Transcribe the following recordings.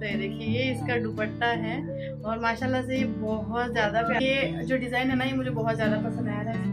तो ये देखिए ये इसका दुपट्टा है और माशाल्लाह से ये बहुत ज़्यादा, ये जो डिज़ाइन है ना ये मुझे बहुत ज़्यादा पसंद आया था।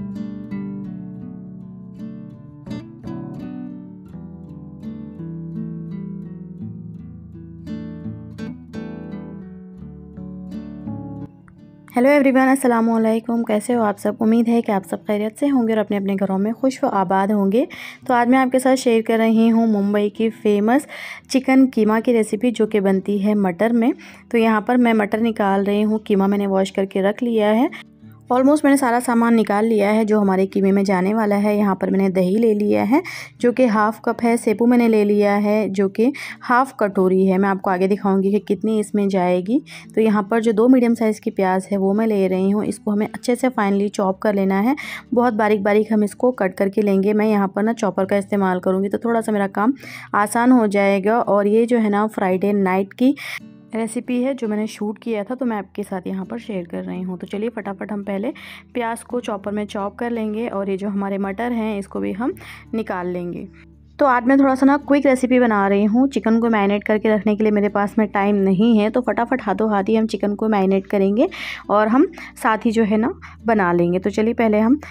हेलो एवरीवन, अस्सलाम वालेकुम। कैसे हो आप सब? उम्मीद है कि आप सब खैरियत से होंगे और अपने अपने घरों में खुश व आबाद होंगे। तो आज मैं आपके साथ शेयर कर रही हूँ मुंबई की फ़ेमस चिकन कीमा की रेसिपी, जो कि बनती है मटर में। तो यहाँ पर मैं मटर निकाल रही हूँ। कीमा मैंने वॉश करके रख लिया है। ऑलमोस्ट मैंने सारा सामान निकाल लिया है जो हमारे कीमे में जाने वाला है। यहाँ पर मैंने दही ले लिया है जो कि हाफ़ कप है। सेपू मैंने ले लिया है जो कि हाफ़ कटोरी है। मैं आपको आगे दिखाऊंगी कि कितनी इसमें जाएगी। तो यहाँ पर जो 2 मीडियम साइज़ की प्याज है वो मैं ले रही हूँ। इसको हमें अच्छे से फाइनली चॉप कर लेना है। बहुत बारीक बारीक हम इसको कट करके लेंगे। मैं यहाँ पर ना चॉपर का इस्तेमाल करूँगी तो थोड़ा सा मेरा काम आसान हो जाएगा। और ये जो है ना फ्राइडे नाइट की रेसिपी है जो मैंने शूट किया था, तो मैं आपके साथ यहाँ पर शेयर कर रही हूँ। तो चलिए फटाफट हम पहले प्याज को चॉपर में चॉप कर लेंगे और ये जो हमारे मटर हैं इसको भी हम निकाल लेंगे। तो आज मैं थोड़ा सा ना क्विक रेसिपी बना रही हूँ। चिकन को मैरिनेट करके रखने के लिए मेरे पास में टाइम नहीं है, तो फटाफट हाथों हाथ ही हम चिकन को मैरिनेट करेंगे और हम साथ ही जो है ना बना लेंगे। तो चलिए पहले हम,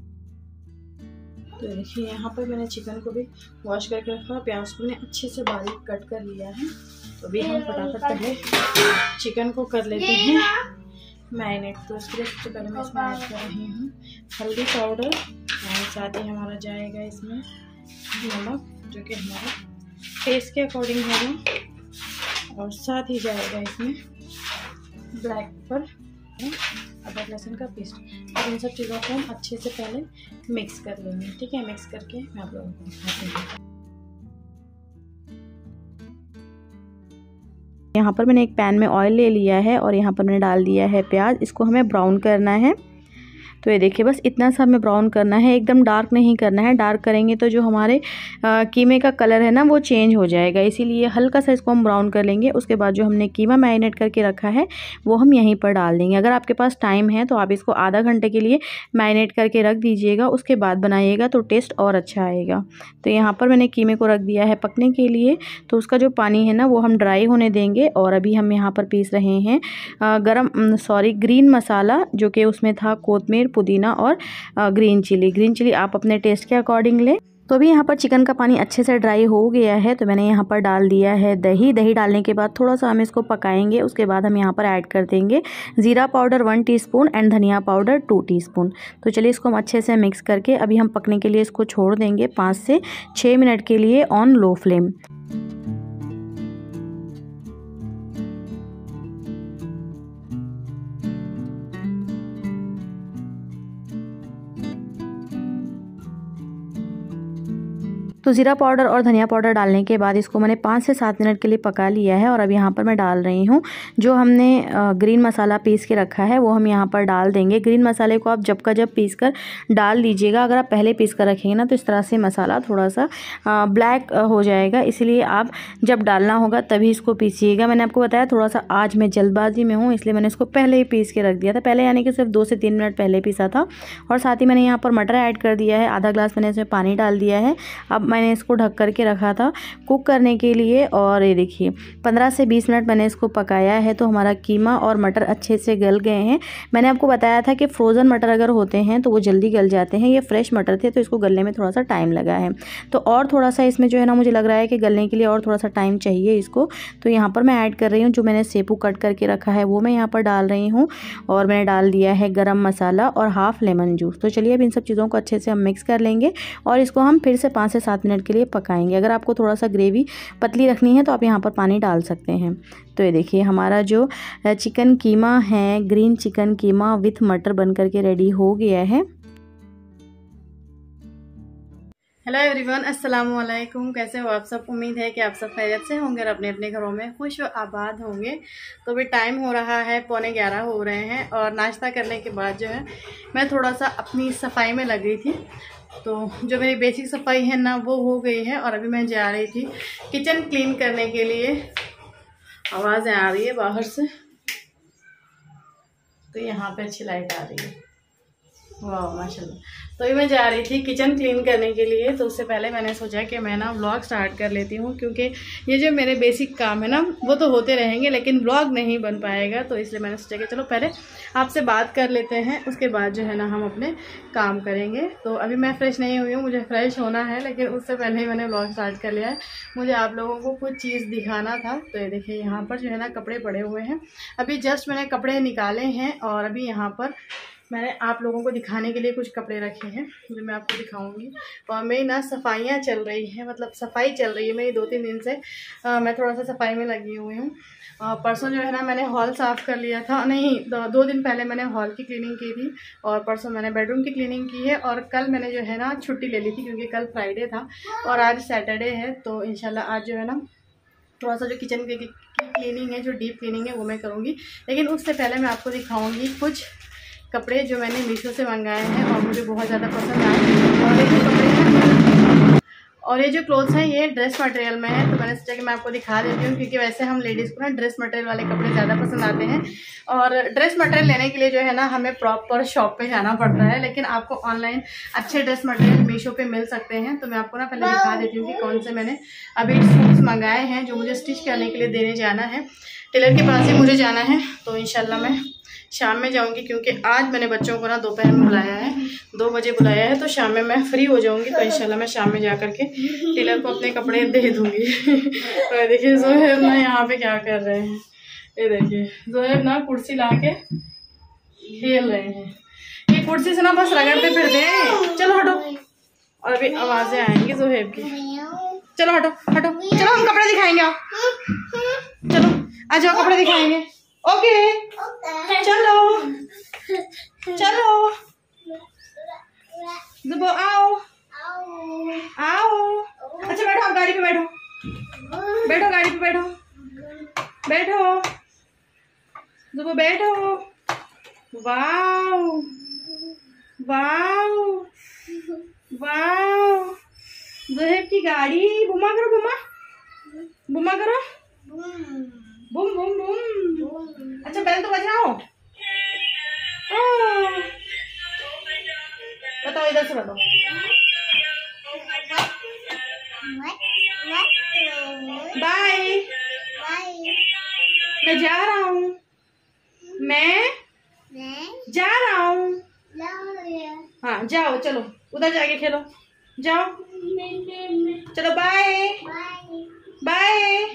तो देखिए यहाँ पर मैंने चिकन को भी वॉश करके रखा, प्याज को मैंने अच्छे से बारीक कट कर लिया है। तो अभी हम फटाफट पहले चिकन को कर लेते हैं मैरिनेट। तो उसके लिए सबसे पहले मैं इसमें ऐड कर रही हूँ हल्दी पाउडर और साथ ही हमारा जाएगा इसमें नमक, जो कि हमारा टेस्ट के अकॉर्डिंग होगा, और साथ ही जाएगा इसमें ब्लैक पेपर, अदरक लहसुन का पेस्ट। और इन सब चीज़ों को हम अच्छे से पहले मिक्स कर लेंगे। ठीक है, मिक्स करके मैं आप लोगों को दिखाती हूँ। यहाँ पर मैंने एक पैन में ऑयल ले लिया है और यहाँ पर मैंने डाल दिया है प्याज। इसको हमें ब्राउन करना है। तो ये देखिए बस इतना सा हमें ब्राउन करना है, एकदम डार्क नहीं करना है। डार्क करेंगे तो जो हमारे कीमे का कलर है ना वो चेंज हो जाएगा, इसीलिए हल्का सा इसको हम ब्राउन कर लेंगे। उसके बाद जो हमने कीमा मैरिनेट करके रखा है वो हम यहीं पर डाल देंगे। अगर आपके पास टाइम है तो आप इसको आधा घंटे के लिए मैरिनेट करके रख दीजिएगा, उसके बाद बनाइएगा तो टेस्ट और अच्छा आएगा। तो यहाँ पर मैंने कीमे को रख दिया है पकने के लिए। तो उसका जो पानी है ना वो हम ड्राई होने देंगे। और अभी हम यहाँ पर पीस रहे हैं ग्रीन मसाला, जो कि उसमें था कोतमीर, पुदीना और ग्रीन चिली आप अपने टेस्ट के अकॉर्डिंग लें। तो अभी यहाँ पर चिकन का पानी अच्छे से ड्राई हो गया है। तो मैंने यहाँ पर डाल दिया है दही डालने के बाद थोड़ा सा हम इसको पकाएंगे। उसके बाद हम यहाँ पर ऐड कर देंगे ज़ीरा पाउडर 1 टीस्पून एंड धनिया पाउडर 2 टीस्पून। तो चलिए इसको हम अच्छे से मिक्स करके अभी हम पकने के लिए इसको छोड़ देंगे 5 से 6 मिनट के लिए ऑन लो फ्लेम। तो ज़ीरा पाउडर और धनिया पाउडर डालने के बाद इसको मैंने 5 से 7 मिनट के लिए पका लिया है। और अब यहाँ पर मैं डाल रही हूँ जो हमने ग्रीन मसाला पीस के रखा है वो हम यहाँ पर डाल देंगे। ग्रीन मसाले को आप जब का जब पीस कर डाल दीजिएगा। अगर आप पहले पीस कर रखेंगे ना तो इस तरह से मसाला थोड़ा सा ब्लैक हो जाएगा, इसलिए आप जब डालना होगा तभी इसको पीसिएगा। मैंने आपको बताया थोड़ा सा आज मैं जल्दबाजी में हूँ, इसलिए मैंने इसको पहले ही पीस के रख दिया था। पहले यानी कि सिर्फ 2 से 3 मिनट पहले पीसा था। और साथ ही मैंने यहाँ पर मटर ऐड कर दिया है, आधा ग्लास मैंने इसमें पानी डाल दिया है। अब मैंने इसको ढक करके रखा था कुक करने के लिए। और ये देखिए 15 से 20 मिनट मैंने इसको पकाया है। तो हमारा कीमा और मटर अच्छे से गल गए हैं। मैंने आपको बताया था कि फ्रोज़न मटर अगर होते हैं तो वो जल्दी गल जाते हैं। ये फ्रेश मटर थे तो इसको गलने में थोड़ा सा टाइम लगा है। तो और थोड़ा सा इसमें जो है ना मुझे लग रहा है कि गलने के लिए और थोड़ा सा टाइम चाहिए इसको। तो यहाँ पर मैं ऐड कर रही हूँ जो मैंने सेपू कट करके रखा है वो मैं यहाँ पर डाल रही हूँ। और मैंने डाल दिया है गरम मसाला और हाफ़ लेमन जूस। तो चलिए अब इन सब चीज़ों को अच्छे से हम मिक्स कर लेंगे और इसको हम फिर से 5 से 7 मिनट के लिए पकाएंगे। अगर आपको थोड़ा सा ग्रेवी पतली रखनी है तो आप यहाँ पर पानी डाल सकते हैं। तो ये देखिए हमारा जो चिकन कीमा है, ग्रीन चिकन कीमा विथ मटर बन करके रेडी हो गया है। हेलो एवरीवन, अस्सलाम वालेकुम। कैसे हो आप सब? उम्मीद है कि आप सब खैरियत से होंगे और अपने अपने घरों में खुश और आबाद होंगे। तो अभी टाइम हो रहा है 11:15 हो रहे हैं और नाश्ता करने के बाद जो है मैं थोड़ा सा अपनी सफाई में लग गई थी। तो जो मेरी बेसिक सफाई है ना वो हो गई है और अभी मैं जा रही थी किचन क्लीन करने के लिए। आवाज़ें आ रही है बाहर से, तो यहाँ पे अच्छी लाइट आ रही है, वाह माशाल्लाह। तो ये मैं जा रही थी किचन क्लीन करने के लिए, तो उससे पहले मैंने सोचा कि मैं ना व्लॉग स्टार्ट कर लेती हूँ, क्योंकि ये जो मेरे बेसिक काम है ना वो तो होते रहेंगे लेकिन व्लॉग नहीं बन पाएगा। तो इसलिए मैंने सोचा कि चलो पहले आपसे बात कर लेते हैं, उसके बाद जो है ना हम अपने काम करेंगे। तो अभी मैं फ्रेश नहीं हुई हूँ, मुझे फ्रेश होना है, लेकिन उससे पहले ही मैंने व्लॉग स्टार्ट कर लिया है। मुझे आप लोगों को कुछ चीज़ दिखाना था। तो ये देखिए यहाँ पर जो है ना कपड़े पड़े हुए हैं, अभी जस्ट मैंने कपड़े निकाले हैं और अभी यहाँ पर मैंने आप लोगों को दिखाने के लिए कुछ कपड़े रखे हैं जो मैं आपको दिखाऊंगी। और मेरी ना सफाइयाँ चल रही हैं, मतलब सफाई चल रही है मेरी 2-3 दिन से। मैं थोड़ा सा सफाई में लगी हुई हूँ। परसों जो है ना मैंने हॉल साफ़ कर लिया था, नहीं 2 दिन पहले मैंने हॉल की क्लीनिंग की थी, और परसों मैंने बेडरूम की क्लीनिंग की है, और कल मैंने जो है ना छुट्टी ले ली थी क्योंकि कल फ्राइडे था और आज सैटरडे है। तो इंशाल्लाह आज जो है ना थोड़ा सा जो किचन की क्लीनिंग है, जो डीप क्लीनिंग है वो मैं करूँगी। लेकिन उससे पहले मैं आपको दिखाऊँगी कुछ कपड़े जो मैंने मीशो से मंगाए हैं और मुझे बहुत ज़्यादा पसंद आए। और ये जो कपड़े हैं और ये जो क्लोथ्स हैं ये ड्रेस मटेरियल में है, तो मैंने सोचा कि मैं आपको दिखा देती हूँ, क्योंकि वैसे हम लेडीज़ को ना ड्रेस मटेरियल वाले कपड़े ज़्यादा पसंद आते हैं। और ड्रेस मटेरियल लेने के लिए जो है ना हमें प्रॉपर शॉप पे जाना पड़ता है, लेकिन आपको ऑनलाइन अच्छे ड्रेस मटेरियल मीशो पे मिल सकते हैं। तो मैं आपको ना पहले दिखा देती हूँ कि कौन से मैंने अभी सूट्स मंगाए हैं जो मुझे स्टिच करने के लिए देने जाना है। टेलर के पास ही मुझे जाना है, तो इंशाल्लाह मैं शाम में जाऊंगी, क्योंकि आज मैंने बच्चों को ना दोपहर में बुलाया है, 2 बजे बुलाया है, तो शाम में मैं फ्री हो जाऊंगी। तो इंशाल्लाह मैं शाम में जा करके टेलर को अपने कपड़े दे दूंगी। तो देखिए जोहेब ना यहाँ पे क्या कर रहे हैं, ये देखिए जोहेब ना कुर्सी ला के खेल रहे हैं। ये कुर्सी से ना बस रगड़ते फिरते हैं। चलो हटो, और अभी आवाजें आएंगी जोहेब की। चलो हटो हटो, चलो हम कपड़े दिखाएंगे, आओ चलो आ जाओ कपड़े दिखाएंगे। ओके चलो चलो जुबो आओ आओ। अच्छा बैठो, आप गाड़ी पे बैठो, बैठो गाड़ी पे बैठो, बैठो जुबो बैठो। वाओ वाओ वाओ, ज़ोहेब की गाड़ी। बुमा करो, बुमा बुमा करो, बुम बुम बुम। अच्छा बेल तो बजाओ। बताओ इधर से बताओ। बाय, मैं जा रहा हूँ, मैं जा रहा हूँ। हाँ जाओ, चलो उधर जाके खेलो, जाओ चलो बाय बाय।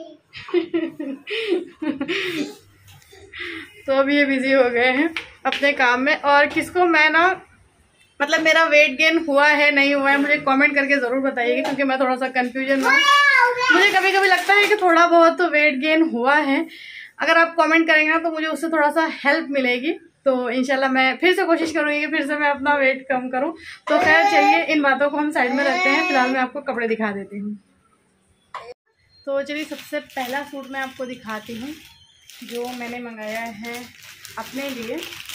तो अब ये बिजी हो गए हैं अपने काम में। और किसको मैं ना मतलब मेरा वेट गेन हुआ है नहीं हुआ है मुझे कमेंट करके ज़रूर बताइएगा, क्योंकि मैं थोड़ा सा कंफ्यूजन में हूँ। मुझे कभी कभी लगता है कि थोड़ा बहुत तो वेट गेन हुआ है। अगर आप कमेंट करेंगे ना तो मुझे उससे थोड़ा सा हेल्प मिलेगी। तो इंशाल्लाह मैं फिर से कोशिश करूँगी कि फिर से मैं अपना वेट कम करूँ। तो खैर चलिए इन बातों को हम साइड में रखते हैं, फिलहाल मैं आपको कपड़े दिखा देती हूँ। तो चलिए सबसे पहला सूट मैं आपको दिखाती हूँ जो मैंने मंगाया है अपने लिए।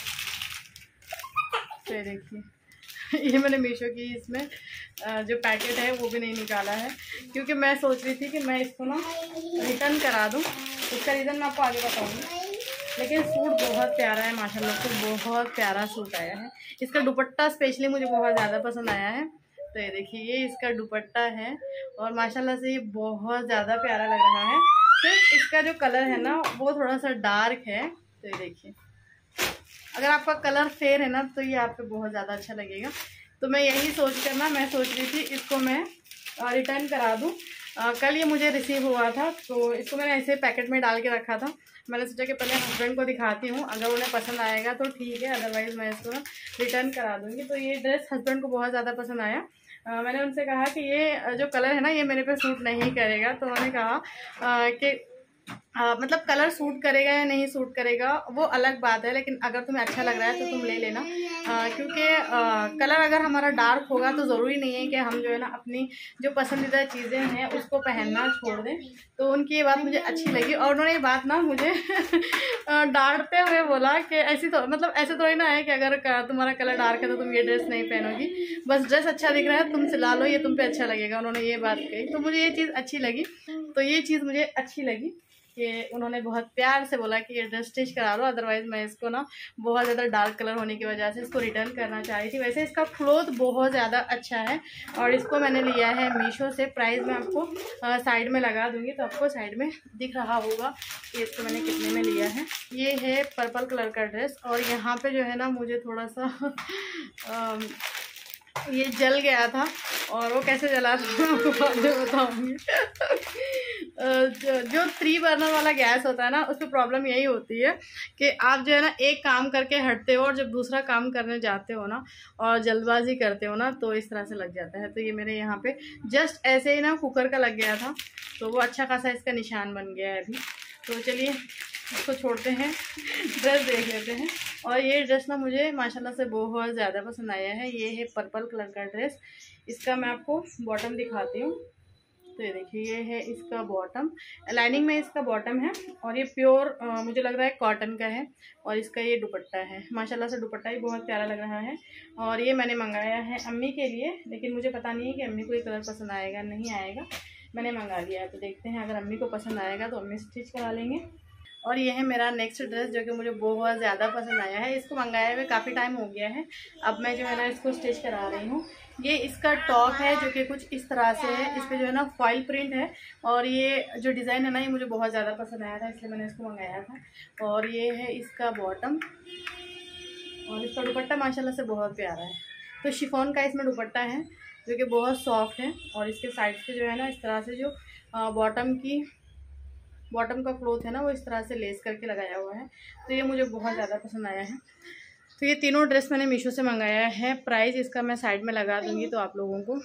तो देखिए ये मैंने मीशो की इसमें जो पैकेट है वो भी नहीं निकाला है, क्योंकि मैं सोच रही थी कि मैं इसको ना रिटर्न करा दूँ। उसका रीज़न मैं आपको आगे बताऊँगी। लेकिन सूट बहुत प्यारा है माशाल्लाह से, बहुत प्यारा सूट आया है। इसका दुपट्टा स्पेशली मुझे बहुत ज़्यादा पसंद आया है। तो ये देखिए ये इसका दुपट्टा है और माशाल्लाह से ये बहुत ज़्यादा प्यारा लग रहा है। सिर्फ इसका जो कलर है ना वो थोड़ा सा डार्क है। तो ये देखिए अगर आपका कलर फेयर है ना तो ये आप पे बहुत ज़्यादा अच्छा लगेगा। तो मैं यही सोच कर ना मैं सोच रही थी इसको मैं रिटर्न करा दूँ। कल ये मुझे रिसीव हुआ था, तो इसको मैंने ऐसे पैकेट में डाल के रखा था। मैंने सोचा कि पहले हस्बैंड को दिखाती हूँ, अगर उन्हें पसंद आएगा तो ठीक है, अदरवाइज़ मैं इसको रिटर्न करा दूँगी। तो ये ड्रेस हस्बैंड को बहुत ज़्यादा पसंद आया। मैंने उनसे कहा कि ये जो कलर है ना ये मेरे पे सूट नहीं करेगा। तो उन्होंने कहा कि मतलब कलर सूट करेगा या नहीं सूट करेगा वो अलग बात है, लेकिन अगर तुम्हें अच्छा लग रहा है तो तुम ले लेना। क्योंकि कलर अगर हमारा डार्क होगा तो ज़रूरी नहीं है कि हम जो है ना अपनी जो पसंदीदा चीज़ें हैं उसको पहनना छोड़ दें। तो उनकी ये बात मुझे अच्छी लगी और उन्होंने ये बात ना मुझे डांटते हुए बोला कि ऐसी तो मतलब ऐसे तो ही ना है कि अगर तुम्हारा कलर डार्क है तो तुम ये ड्रेस नहीं पहनोगी, बस ड्रेस अच्छा दिख रहा है तुम सिला लो, ये तुम पे अच्छा लगेगा। उन्होंने ये बात कही तो मुझे ये चीज़ अच्छी लगी। तो ये चीज़ मुझे अच्छी लगी। कि उन्होंने बहुत प्यार से बोला कि ये ड्रेस स्टिच करा लो, अदरवाइज़ मैं इसको ना बहुत ज़्यादा डार्क कलर होने की वजह से इसको रिटर्न करना चाह रही थी। वैसे इसका क्लोथ बहुत ज़्यादा अच्छा है और इसको मैंने लिया है मीशो से। प्राइस मैं आपको साइड में लगा दूँगी तो आपको साइड में दिख रहा होगा कि इसको मैंने कितने में लिया है। ये है पर्पल कलर का ड्रेस और यहाँ पर जो है ना मुझे थोड़ा सा ये जल गया था और वो कैसे जला था मैं आपको बाद में बताऊँगी। जो 3 बर्नर वाला गैस होता है ना, उसमें प्रॉब्लम यही होती है कि आप जो है ना एक काम करके हटते हो और जब दूसरा काम करने जाते हो ना और जल्दबाजी करते हो ना तो इस तरह से लग जाता है। तो ये मेरे यहाँ पे जस्ट ऐसे ही ना कुकर का लग गया था, तो वो अच्छा खासा इसका निशान बन गया है अभी। तो चलिए इसको छोड़ते हैं, ड्रेस देख लेते हैं। और ये ड्रेस ना मुझे माशाल्लाह से बहुत ज़्यादा पसंद आया है। ये है पर्पल कलर का ड्रेस। इसका मैं आपको बॉटम दिखाती हूँ। तो ये देखिए, ये है इसका बॉटम, लाइनिंग में इसका बॉटम है और ये प्योर मुझे लग रहा है कॉटन का है। और इसका ये दुपट्टा है, माशाल्लाह से दुपट्टा भी बहुत प्यारा लग रहा है। और ये मैंने मंगाया है अम्मी के लिए, लेकिन मुझे पता नहीं है कि अम्मी को ये कलर पसंद आएगा नहीं आएगा। मैंने मंगा लिया है तो देखते हैं, अगर अम्मी को पसंद आएगा तो अम्मी स्टिच करा लेंगे। और ये है मेरा नेक्स्ट ड्रेस जो कि मुझे बहुत ज़्यादा पसंद आया है। इसको मंगाए हुए काफ़ी टाइम हो गया है, अब मैं जो है ना इसको स्टिच करा रही हूँ। ये इसका टॉप है जो कि कुछ इस तरह से है, इस पर जो है ना फॉइल प्रिंट है और ये जो डिज़ाइन है ना ये मुझे बहुत ज़्यादा पसंद आया था, इसलिए मैंने इसको मंगाया था। और ये है इसका बॉटम और इसका दुपट्टा माशाल्लाह से बहुत प्यारा है। तो शिफॉन का इसमें दुपट्टा है जो कि बहुत सॉफ्ट है और इसके साइड से जो है ना इस तरह से जो बॉटम का क्लॉथ है ना वो इस तरह से लेस करके लगाया हुआ है। तो ये मुझे बहुत ज़्यादा पसंद आया है। तो ये तीनों ड्रेस मैंने मीशो से मंगाया है। प्राइस इसका मैं साइड में लगा दूँगी तो आप लोगों को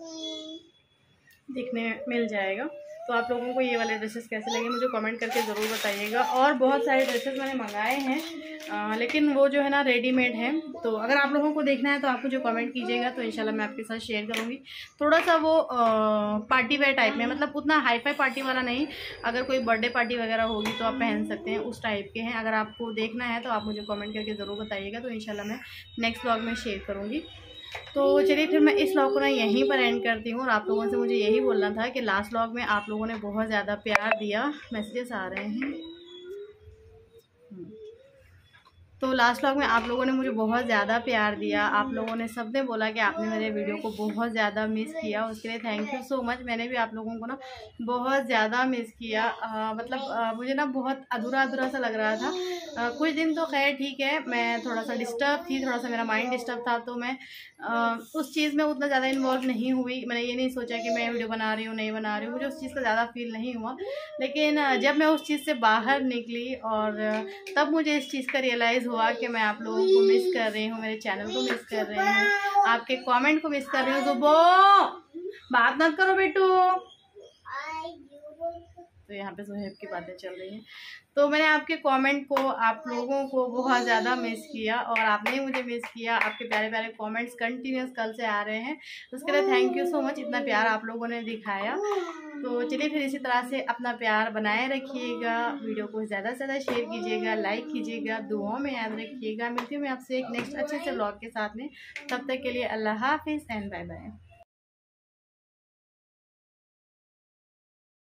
देखने मिल जाएगा। तो आप लोगों को ये वाले ड्रेसेस कैसे लगे मुझे कमेंट करके ज़रूर बताइएगा। और बहुत सारे ड्रेसेस मैंने मंगाए हैं लेकिन वो जो है ना रेडीमेड है। तो अगर आप लोगों को देखना है तो आप मुझे कमेंट कीजिएगा तो इंशाल्लाह मैं आपके साथ शेयर करूँगी। थोड़ा सा वो पार्टी वेयर टाइप में, मतलब उतना हाई फाई पार्टी वाला नहीं, अगर कोई बर्थडे पार्टी वगैरह होगी तो आप पहन सकते हैं, उस टाइप के हैं। अगर आपको देखना है तो आप मुझे कमेंट करके ज़रूर बताइएगा तो इंशाल्लाह मैं नेक्स्ट व्लॉग में शेयर करूँगी। तो चलिए फिर मैं इस व्लॉग को ना यहीं पर एंड करती हूँ। और आप लोगों से मुझे यही बोलना था कि लास्ट व्लॉग में आप लोगों ने बहुत ज़्यादा प्यार दिया, मैसेजेस आ रहे हैं। तो लास्ट व्लॉग में आप लोगों ने मुझे बहुत ज़्यादा प्यार दिया, आप लोगों ने सबने बोला कि आपने मेरे वीडियो को बहुत ज़्यादा मिस किया, उसके लिए थैंक यू सो मच। मैंने भी आप लोगों को ना बहुत ज़्यादा मिस किया। मुझे ना बहुत अधूरा अधूरा सा लग रहा था। कुछ दिन तो खैर ठीक है, मैं थोड़ा सा डिस्टर्ब थी, थोड़ा सा मेरा माइंड डिस्टर्ब था, तो मैं उस चीज़ में उतना ज़्यादा इन्वॉल्व नहीं हुई। मैंने ये नहीं सोचा कि मैं वीडियो बना रही हूँ नहीं बना रही हूँ, मुझे उस चीज़ का ज़्यादा फील नहीं हुआ। लेकिन जब मैं उस चीज़ से बाहर निकली और तब मुझे इस चीज़ का रियलाइज़ हुआ कि मैं आप लोगों को मिस कर रही हूँ, मेरे चैनल को मिस कर रही हूँ, आपके कमेंट को मिस कर रही हूँ। सुबो बात मत करो बेटू। तो यहाँ पे सुहेब की बातें चल रही हैं। तो मैंने आपके कमेंट को, आप लोगों को बहुत ज़्यादा मिस किया और आपने मुझे मिस किया। आपके प्यारे प्यारे कमेंट्स कंटिन्यूस कल से आ रहे हैं, उसके लिए थैंक यू सो मच, इतना प्यार आप लोगों ने दिखाया। तो चलिए फिर इसी तरह से अपना प्यार बनाए रखिएगा, वीडियो को ज़्यादा से ज़्यादा शेयर कीजिएगा, लाइक कीजिएगा, दुआओं में याद रखिएगा। मिलती हूँ मैं आपसे एक नेक्स्ट अच्छे से व्लॉग के साथ में, तब तक के लिए अल्लाह हाफिज़ एंड बाय बाय।